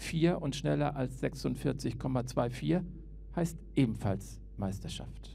4 und schneller als 46,24 heißt ebenfalls Meisterschaft.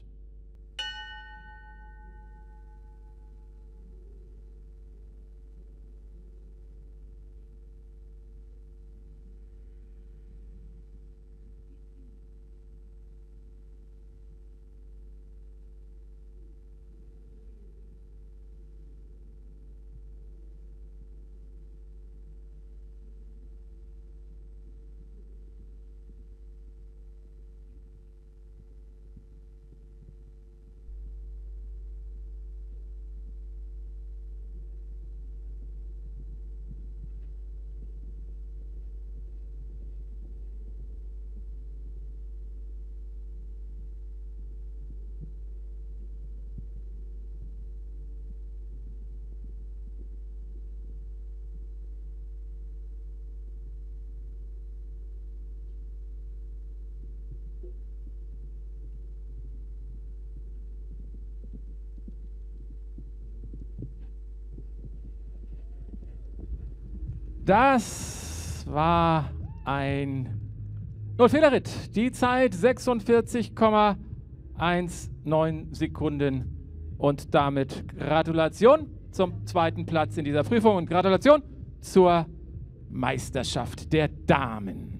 Das war ein Null-Fehler-Ritt. Die Zeit 46,19 Sekunden. Und damit Gratulation zum zweiten Platz in dieser Prüfung und Gratulation zur Meisterschaft der Damen.